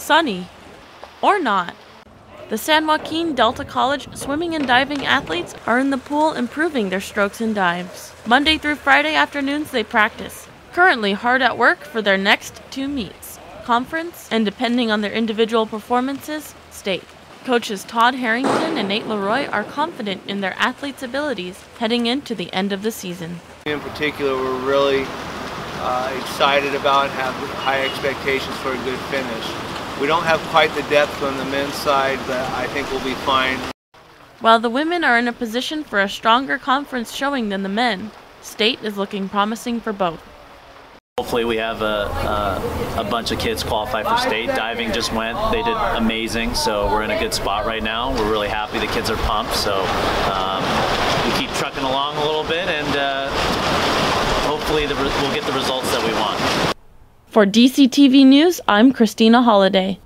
sunny or not. The San Joaquin Delta College swimming and diving athletes are in the pool improving their strokes and dives. Monday through Friday afternoons they practice, currently hard at work for their next 2 meets, conference, and depending on their individual performances, state. Coaches Todd Harrington and Nate Leroy are confident in their athletes' abilities heading into the end of the season. In particular, we're really excited about and have high expectations for a good finish. We don't have quite the depth on the men's side, but I think we'll be fine. While the women are in a position for a stronger conference showing than the men, state is looking promising for both. Hopefully we have a bunch of kids qualify for state. Diving just went. They did amazing, so we're in a good spot right now. We're really happy. The kids are pumped, so we keep trucking along a little bit, and hopefully we'll get the results that we want. For DCTV News, I'm Christina Holiday.